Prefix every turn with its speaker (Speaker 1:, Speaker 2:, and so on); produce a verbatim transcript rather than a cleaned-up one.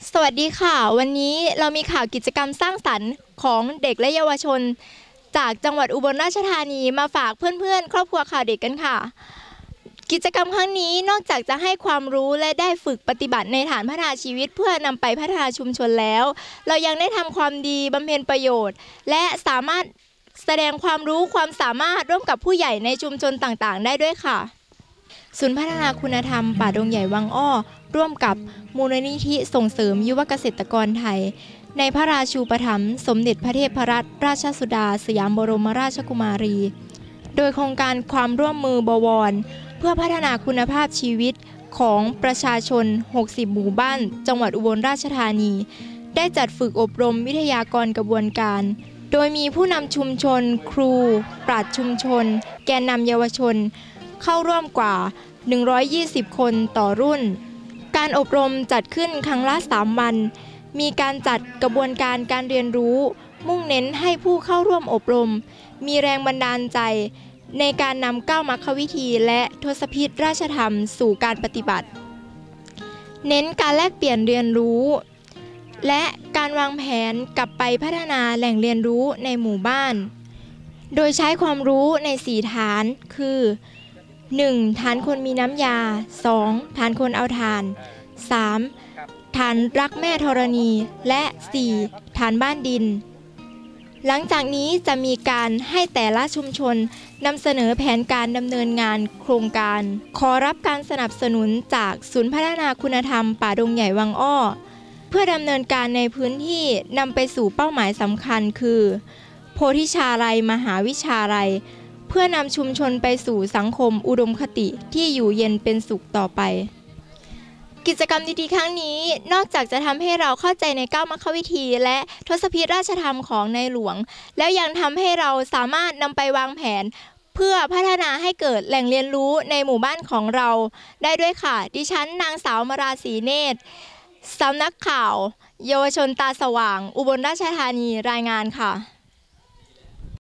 Speaker 1: สวัสดีค่ะวันนี้เรามีข่าวกิจกรรมสร้างสรรค์ของเด็กและเยาวชนจากจังหวัดอุบลราชธานีมาฝากเพื่อนๆครอบครัวข่าวเด็กกันค่ะกิจกรรมครั้งนี้นอกจากจะให้ความรู้และได้ฝึกปฏิบัติในฐานพัฒนาชีวิตเพื่อนำไปพัฒนาชุมชนแล้วเรายังได้ทำความดีบำเพ็ญประโยชน์และสามารถแสดงความรู้ความสามารถร่วมกับผู้ใหญ่ในชุมชนต่างๆได้ด้วยค่ะศูนย์พัฒนาคุณธรรมป่าดงใหญ่วังอ้อร่วมกับมูลนิธิส่งเสริมยุวเกษตรกรไทยในพระราชูปถัมภ์สมเด็จพระเทพรัตนราชสุดาสยามบรมราชกุมารีโดยโครงการความร่วมมือบวรเพื่อพัฒนาคุณภาพชีวิตของประชาชนหกสิบหมู่บ้านจังหวัดอุบลราชธานีได้จัดฝึกอบรมวิทยากรกระบวนการโดยมีผู้นำชุมชนครูปราชญ์ชุมชนแกนนำเยาวชนเข้าร่วมกว่าหนึ่งร้อยยี่สิบคนต่อรุ่นการอบรมจัดขึ้นครั้งละสามวันมีการจัดกระบวนการการเรียนรู้มุ่งเน้นให้ผู้เข้าร่วมอบรมมีแรงบันดาลใจในการนำเก้ามรรควิธีและทศพิธราชธรรมสู่การปฏิบัติเน้นการแลกเปลี่ยนเรียนรู้และการวางแผนกลับไปพัฒนาแหล่งเรียนรู้ในหมู่บ้านโดยใช้ความรู้ในสี่ฐานคือหนึ่งฐานคนมีน้ำยาสองฐานคนเอาฐานสามฐานรักแม่ธรณีและสี่ฐานบ้านดินหลังจากนี้จะมีการให้แต่ละชุมชนนำเสนอแผนการดำเนินงานโครงการขอรับการสนับสนุนจากศูนย์พัฒนาคุณธรรมป่าดงใหญ่วังอ้อเพื่อดำเนินการในพื้นที่นำไปสู่เป้าหมายสำคัญคือโพธิชาลัยมหาวิชาลัยเพื่อนำชุมชนไปสู่สังคมอุดมคติที่อยู่เย็นเป็นสุขต่อไปกิจกรรมดีๆครั้งนี้นอกจากจะทำให้เราเข้าใจในเก้ามรรควิธีและทศพิธราชธรรมของในหลวงแล้วยังทำให้เราสามารถนำไปวางแผนเพื่อพัฒนาให้เกิดแหล่งเรียนรู้ในหมู่บ้านของเราได้ด้วยค่ะดิฉันนางสาวมราศรีเนตรสำนักข่าวเยาวชนตาสว่างอุบลราชธานีรายงานค่ะ